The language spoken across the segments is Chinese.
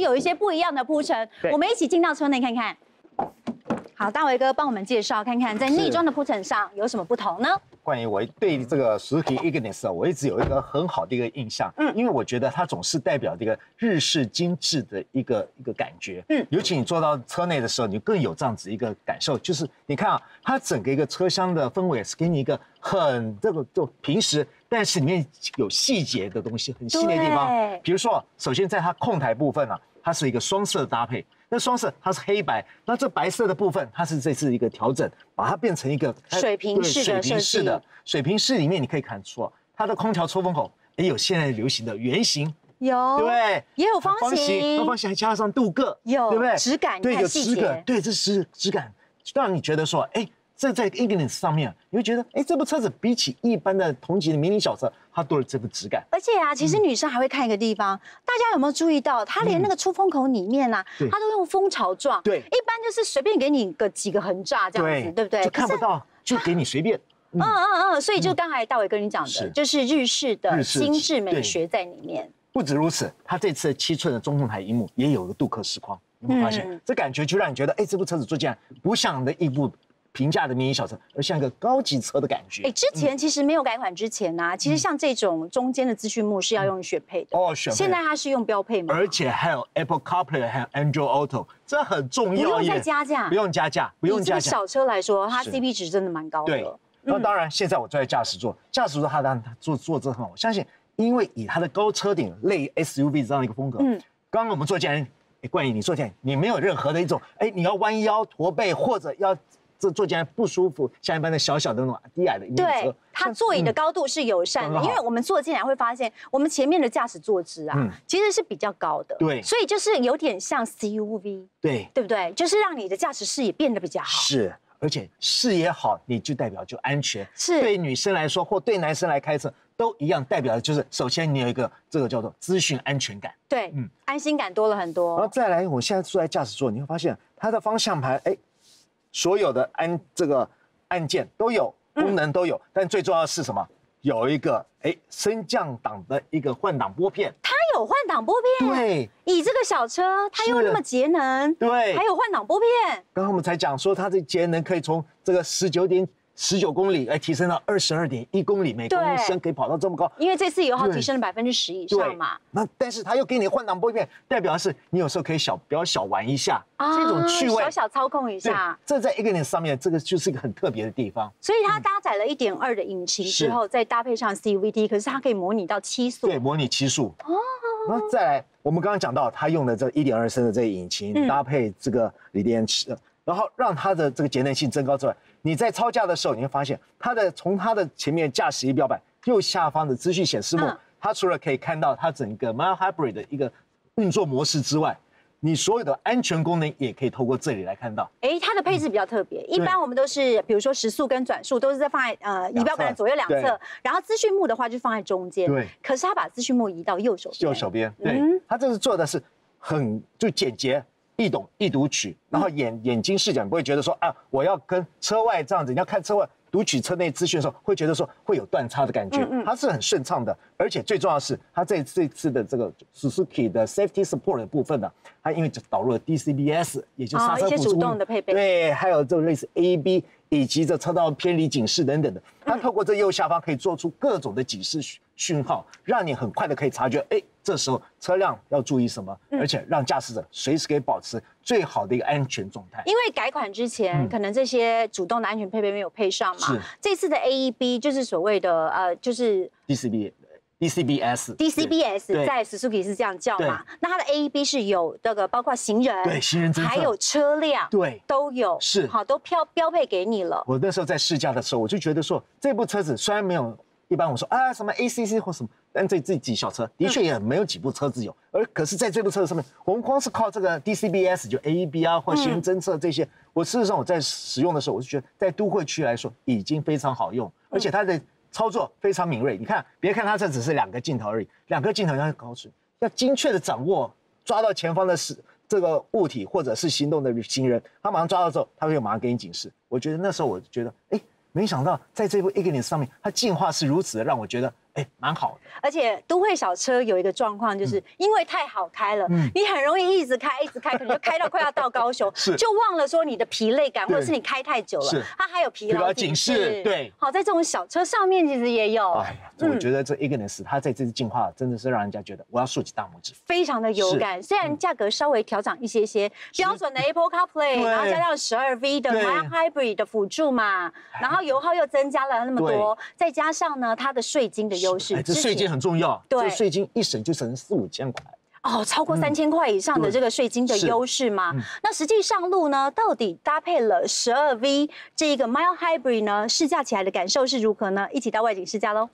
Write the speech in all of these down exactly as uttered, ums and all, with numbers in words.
有一些不一样的铺陈。我们一起进到车内看看。好，大伟哥帮我们介绍看看，在内装的铺陈上有什么不同呢？ 关于我对这个 Suzuki Ignis 啊，我一直有一个很好的一个印象，嗯，因为我觉得它总是代表这个日式精致的一个一个感觉，嗯，尤其你坐到车内的时候，你更有这样子一个感受，就是你看啊，它整个一个车厢的氛围是给你一个很这个就平时，但是里面有细节的东西，很细腻的地方，比如说，首先在它控台部分啊，它是一个双色搭配。那双色它是黑白，那这白色的部分它是这次一个调整，把它变成一个水平式的水平式的水平式里面你可以看出它的空调出风口也有现在流行的圆形， 有对， 也有方形， 方形还加上镀铬， 有对不对？ 质感， 对，有质感，对，这是质感，让你觉得说，哎。这在 Ignis 上面，你会觉得，哎，这部车子比起一般的同级的迷你小车，它多了这个质感。 而且啊，其实女生还会看一个地方，大家有没有注意到，它连那个出风口里面啊，它都用蜂巢状。 对， 一般就是随便给你个几个横栅这样子，对不对？ 就看不到，就给你随便。 嗯嗯嗯，所以就刚才大伟跟你讲的，就是日式的精致美学在里面。 不止如此，它这次七寸的中控台萤幕也有个镀铬饰框，有没有发现？这感觉就让你觉得，哎，这部车子坐进来不像的一部平价的迷你小车，而像一个高级车的感觉。 哎，之前其实没有改款之前呢、啊，其实像这种中间的资讯幕是要用选配的哦，选配。现在它是用标配嘛， 而且还有 Apple CarPlay 还有 Android Auto， 这很重要。 不用再加价， 不用加价，不用加价。 小车来说，它 C P 值真的蛮高的。 对，那当然，现在我坐在驾驶座，驾驶座它当然它坐坐姿很好，我相信，因为以它的高车顶类 S U V 这样一个风格，嗯，刚刚我们坐进来，哎，冠宇你坐进来，你没有任何的一种，哎，你要弯腰驼背或者要。这坐起来不舒服，像一般的小小的那种低矮的迷你车， 对，它座椅的高度是友善的，因为我们坐进来会发现，我们前面的驾驶坐姿啊，其实是比较高的， 对， 所以就是有点像 C U V， 对， 对不对？就是让你的驾驶视野变得比较好， 是，而且视野好，你就代表就安全， 是对女生来说或对男生来开车都一样，代表的就是首先你有一个这个叫做资讯安全感， 对，嗯，安心感多了很多。 然后再来，我现在坐在驾驶座，你会发现它的方向盘，哎。所有的按这个按键都有功能都有，嗯、但最重要的是什么？有一个哎升降档的一个换挡拨片， 它有换挡拨片。 对， 以这个小车，它又那么节能， 对， 还有换挡拨片。 刚刚我们才讲说，它的节能可以从这个十九点。十九公里，哎，提升到二十二点一公里每公升，可以跑到这么高。 因为这次油耗提升了百分之十以上嘛。 那但是它又给你换挡拨片，代表是你有时候可以小比较小玩一下，啊、这种趣味， 小小操控一下。 这在 Ignis 上面，这个就是一个很特别的地方。 所以它搭载了一点二的引擎之后，再搭配上 C V T， 可是它可以模拟到七速。 对，模拟七速。哦。然后再来，我们刚刚讲到，它用的这一点二升的这个引擎，嗯、搭配这个锂电池。然后让它的这个节能性增高之外，你在超驾的时候，你会发现它的从它的前面驾驶仪表板右下方的资讯显示幕，嗯、它除了可以看到它整个 Mild Hybrid 的一个运作模式之外，你所有的安全功能也可以透过这里来看到。 哎，它的配置比较特别，嗯、一般我们都是比如说时速跟转速都是在放在呃仪表板的左右两侧，然后资讯幕的话就放在中间。对。可是它把资讯幕移到右手边。 右手边，对，嗯、它这是做的是很就简洁。易懂易读取，然后眼眼睛视角，你不会觉得说啊，我要跟车外这样子，你要看车外读取车内资讯的时候，会觉得说会有断差的感觉。嗯嗯它是很顺畅的，而且最重要的是，它这这次的这个 Suzuki 的 Safety Support 的部分呢，它因为导入了 D C B S， 也就是刹车辅助， 一些主动的配备， 对，还有这种类似 A B 以及这车道偏离警示等等的，它透过这右下方可以做出各种的警示讯号，让你很快的可以察觉，哎。这时候车辆要注意什么，嗯、而且让驾驶者随时可以保持最好的一个安全状态。 因为改款之前，嗯、可能这些主动的安全配备没有配上嘛。是。这次的 A E B 就是所谓的呃，就是 D C B D C B S D C B S 在 Suzuki 是这样叫嘛？那它的 A E B 是有这个包括行人对行人侦测， 还有车辆对都有是好都标标配给你了。 我那时候在试驾的时候，我就觉得说这部车子虽然没有。一般我说啊什么 A C C 或什么，但这这几小车的确也没有几部车子有，而可是在这部车子上面，我们光是靠这个 D C B S 就 A E B 啊或行人侦测这些，我事实上我在使用的时候，我就觉得在都会区来说已经非常好用，而且它的操作非常敏锐。你看，别看它这只是两个镜头而已，两个镜头要高准，要精确的掌握抓到前方的是这个物体或者是行动的行人，他马上抓到之后，他会马上给你警示。我觉得那时候我觉得，哎。没想到在这部 Ignis 上面，它进化是如此的，让我觉得， 哎，蛮好的。 而且都会小车有一个状况，就是因为太好开了，嗯、你很容易一直开一直开，可能就开到快要到高雄，就忘了说你的疲累感，或者是你开太久了，它还有疲劳警示。 对， 好，在这种小车上面其实也有。哎呀，我觉得这 Ignis 它在这次进化真的是让人家觉得我要竖起大拇指， 非常的有感。虽然价格稍微调涨一些些，标准的 Apple CarPlay， 然后加上十二 V 的 Mild Hybrid 的辅助嘛，然后油耗又增加了那么多，再加上呢它的税金的优势， 这税金很重要， 对， 税金一省就省四五千块。 哦，超过三千块以上的这个税金的优势吗？嗯、那实际上路呢，到底搭配了十二 V 这一个 Mild Hybrid 呢，试驾起来的感受是如何呢？一起到外景试驾喽。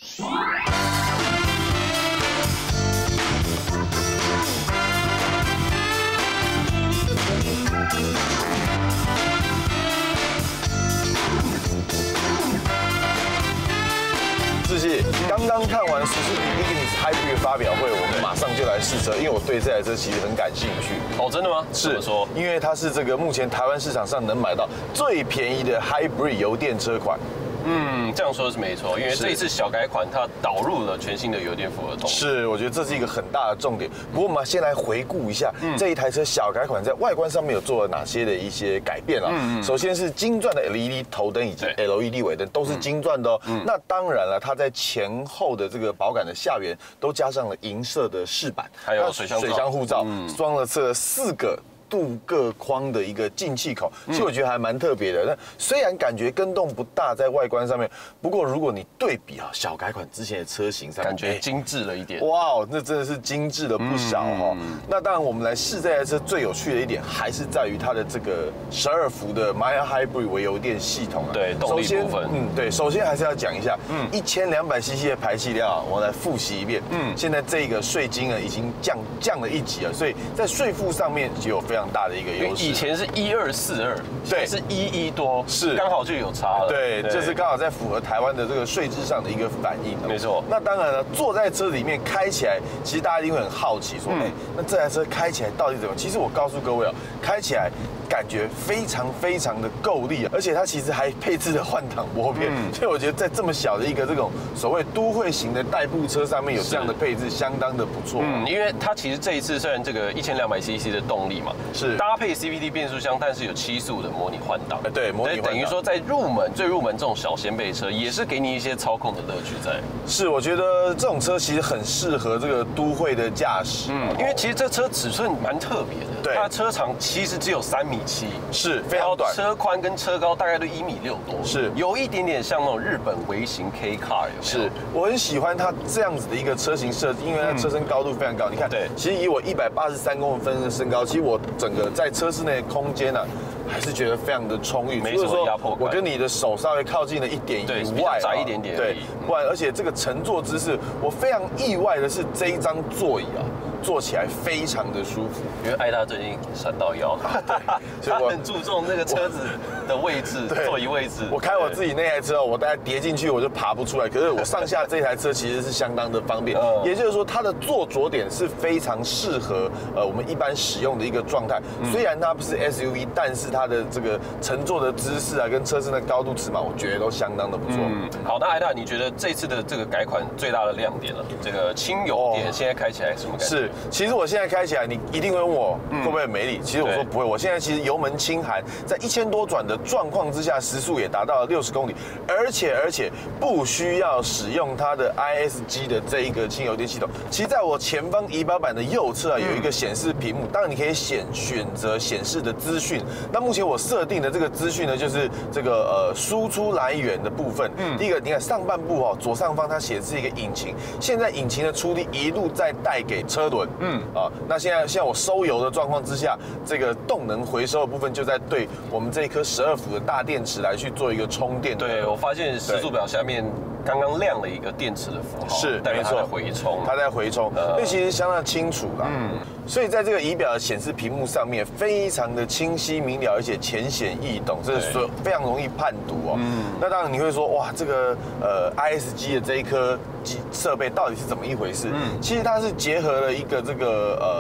志燮，刚刚看完 Suzuki Ignis Hybrid 发表会，我们马上就来试车，因为我对这台车其实很感兴趣。 哦，真的吗？ 是，怎么说？因为它是这个目前台湾市场上能买到最便宜的 Hybrid 油电车款。 嗯，这样说是没错，因为这一次小改款它导入了全新的油电复合动力。 是，我觉得这是一个很大的重点。不过我们先来回顾一下、嗯、这一台车小改款在外观上面有做了哪些的一些改变啊？嗯嗯首先是精钻的 L E D 头灯以及 L E D 尾灯都是精钻的哦。嗯、那当然了，它在前后的这个保杆的下缘都加上了银色的饰板， 还有水箱水箱护罩，嗯、装了这四个镀铬框的一个进气口，其实我觉得还蛮特别的。那虽然感觉跟动不大，在外观上面，不过如果你对比啊小改款之前的车型上面， 感觉精致了一点。 哇，那真的是精致了不少哈。那当然，我们来试这台车最有趣的一点，还是在于它的这个十二伏的 Mild Hybrid 微油电系统啊。 对，动力部分。 嗯，对，首先还是要讲一下，嗯，一千两百 C C 的排气量啊，我来复习一遍。嗯，现在这个税金啊已经降降了一级了，所以在税负上面就有非常大的一个优势。 以前是一二四二，对，是一一多， 是刚好就有差了。 对，就是刚好在符合台湾的这个税制上的一个反应。 没错。 那当然了，坐在车里面开起来，其实大家一定会很好奇，说，哎，那这台车开起来到底怎么？其实我告诉各位啊，开起来感觉非常非常的够力啊，而且它其实还配置了换挡拨片，所以我觉得在这么小的一个这种所谓都会型的代步车上面有这样的配置，相当的不错。 嗯，因为它其实这一次虽然这个一千两百 C C 的动力嘛， 是搭配 C V T 变速箱，但是有七速的模拟换挡。 对，模拟换挡等于说在入门最入门这种小掀背车，也是给你一些操控的乐趣在。 是，我觉得这种车其实很适合这个都会的驾驶。嗯， 因为其实这车尺寸蛮特别的， 对， 它的车长其实只有三米七， 是非常短， 车宽跟车高大概都一米六多， 是有一点点像那种日本微型 K Car 有没有？ 是，我很喜欢它这样子的一个车型设计，因为它车身高度非常高。你看，对，其实以我一百八十三公分的身高，其实我整个在车室内的空间呢、啊，还是觉得非常的充裕， 没什么压迫感。 我跟你的手稍微靠近了一点以外， 窄一点点， 对，不然而且这个乘坐姿势，我非常意外的是这一张座椅啊。坐起来非常的舒服， 因为艾达最近闪到腰，所以我很注重那个车子的位置，座椅位置。 我开我自己那台车，我大概跌进去我就爬不出来，可是我上下这台车其实是相当的方便，也就是说它的坐着点是非常适合呃我们一般使用的一个状态。虽然它不是 S U V， 但是它的这个乘坐的姿势啊，跟车身的高度尺码，我觉得都相当的不错。 嗯，好，那艾达，你觉得这次的这个改款最大的亮点了？这个轻油点现在开起来什么感觉？ 是。其实我现在开起来，你一定会问我会不会很没力？其实我说不会，我现在其实油门轻含，在一千多转的状况之下，时速也达到了六十公里，而且而且不需要使用它的 I S G 的这一个轻油电系统。其实在我前方仪表板的右侧啊，有一个显示屏幕，当然你可以选选择显示的资讯。那目前我设定的这个资讯呢，就是这个呃输出来源的部分。嗯，第一个你看上半部哦，左上方它显示一个引擎，现在引擎的出力一路在带给车轮。嗯。啊，那现在现在我收油的状况之下，这个动能回收的部分就在对我们这一颗十二伏的大电池来去做一个充电。 对，我发现时速表下面刚刚亮了一个电池的符号， 是代表它在回充， 它在回充，所以其实相当清楚啦。嗯，所以在这个仪表的显示屏幕上面，非常的清晰明了，而且浅显易懂，这是所非常容易判读哦。嗯，那当然你会说，哇，这个呃 I S G 的这一颗机设备到底是怎么一回事？嗯，其实它是结合了一个这个呃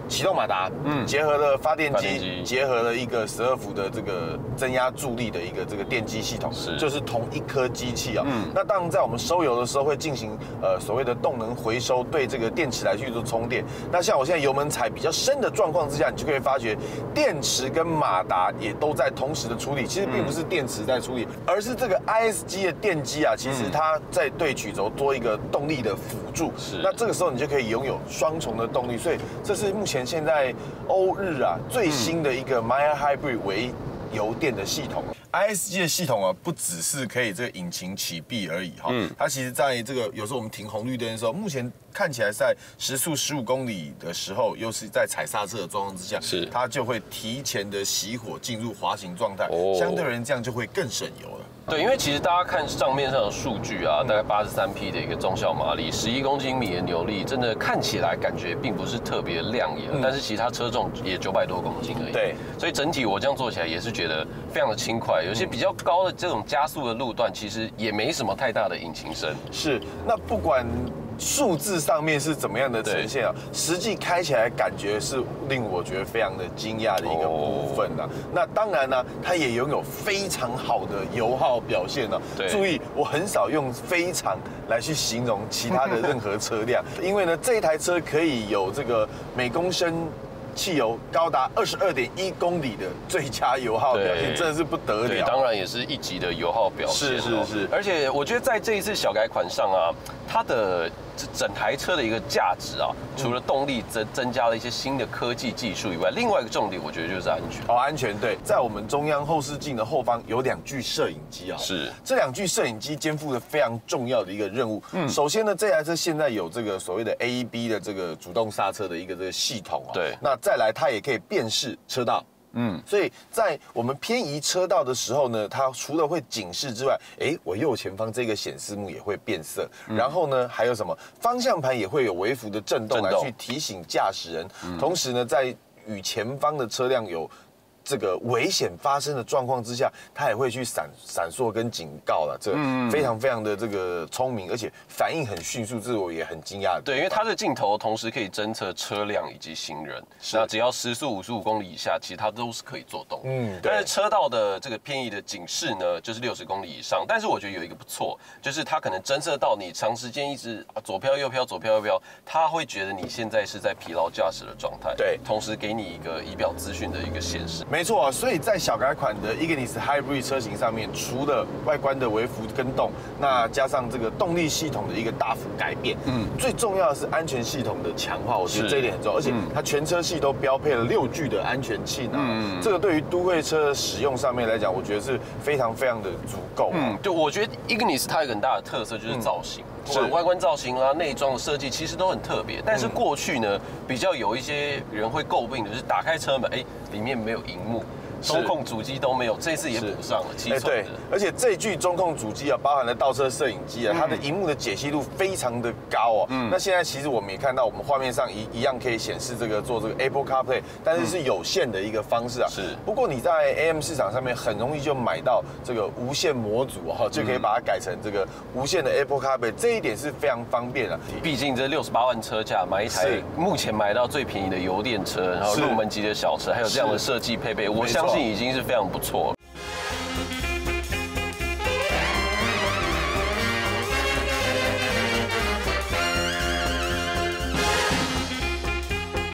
启动马达，嗯，结合了发电机， 发电机结合了一个十二伏的这个增压助力的一个这个电机系统， 是， 就是同一颗机器啊。嗯，那当然在我们收油的时候会进行呃所谓的动能回收，对这个电池来去做充电。那像我现在油门踩比较深的状况之下，你就可以发觉电池跟马达也都在同时的处理。其实并不是电池在处理，而是这个 I S G 的电机啊，其实它在对曲轴多一个动力的辅助。是，那这个时候你就可以拥有双重的动力。所以这是目前现在欧日啊最新的一个 Mild Hybrid 微油电的系统。I S G 的系统啊，不只是可以这个引擎启闭而已哈，嗯，它其实在这个有时候我们停红绿灯的时候，目前看起来在时速十五公里的时候，又是在踩刹车的状况之下，是它就会提前的熄火进入滑行状态，哦，相对而言这样就会更省油了。 对，因为其实大家看账面上的数据啊，大概八十三匹的一个中小马力，十一公斤米的扭力，真的看起来感觉并不是特别亮眼，嗯，但是其实它车重也九百多公斤而已。对，所以整体我这样做起来也是觉得非常的轻快。有些比较高的这种加速的路段，其实也没什么太大的引擎声。是，那不管数字上面是怎么样的呈现啊，实际开起来感觉是令我觉得非常的惊讶的一个部分啊。那当然呢，它也拥有非常好的油耗表现呢。注意，我很少用非常来去形容其他的任何车辆，因为呢，这一台车可以有这个每公升汽油高达二十二点一公里的最佳油耗表现，真的是不得了。对，当然也是一级的油耗表现。 是是是， 而且我觉得在这一次小改款上啊，它的整台车的一个价值啊，除了动力增增加了一些新的科技技术以外，另外一个重点我觉得就是安全。 哦，安全对，在我们中央后视镜的后方有两具摄影机啊，是这两具摄影机肩负了非常重要的一个任务。嗯，首先呢，这台车现在有这个所谓的 A E B 的这个主动刹车的一个这个系统啊，对，那再来它也可以辨识车道。嗯，所以在我们偏移车道的时候呢，它除了会警示之外，哎，我右前方这个显示幕也会变色，嗯、然后呢，还有什么方向盘也会有微幅的震动来去提醒驾驶人，嗯、同时呢，在与前方的车辆有这个危险发生的状况之下，它也会去闪闪烁跟警告了，这非常非常的这个聪明，而且反应很迅速，这是我也很惊讶的。 对，因为它的镜头同时可以侦测车辆以及行人，那只要时速五十五公里以下，其实它都是可以做动。嗯，但是车道的这个偏移的警示呢，就是六十公里以上。但是我觉得有一个不错，就是它可能侦测到你长时间一直左飘右飘左飘右飘，它会觉得你现在是在疲劳驾驶的状态，对，同时给你一个仪表资讯的一个显示。 没错啊，所以在小改款的 Ignis Hybrid 车型上面，除了外观的微幅更动，那加上这个动力系统的一个大幅改变，嗯，最重要的是安全系统的强化，我觉得这一点很重要，而且它全车系都标配了六具的安全气囊，嗯，这个对于都会车使用上面来讲，我觉得是非常非常的足够。 嗯，对，我觉得 Ignis 它有一个很大的特色就是造型。是外观造型啦、内装的设计其实都很特别，但是过去呢，比较有一些人会诟病的就是打开车门，哎，里面没有萤幕。中控主机都没有，这次也补上了七寸的。对， 而且这具中控主机啊，包含了倒车摄影机啊，它的萤幕的解析度非常的高哦。嗯，那现在其实我们也看到，我们画面上一一样可以显示这个做这个 Apple CarPlay， 但是是有线的一个方式啊。是。不过你在 A M 市场上面很容易就买到这个无线模组哈，就可以把它改成这个无线的 Apple CarPlay， 这一点是非常方便的。 毕竟这六十八万车价买一台目前买到最便宜的油电车，然后入门级的小车，还有这样的设计配备，我相信已经是非常不错了。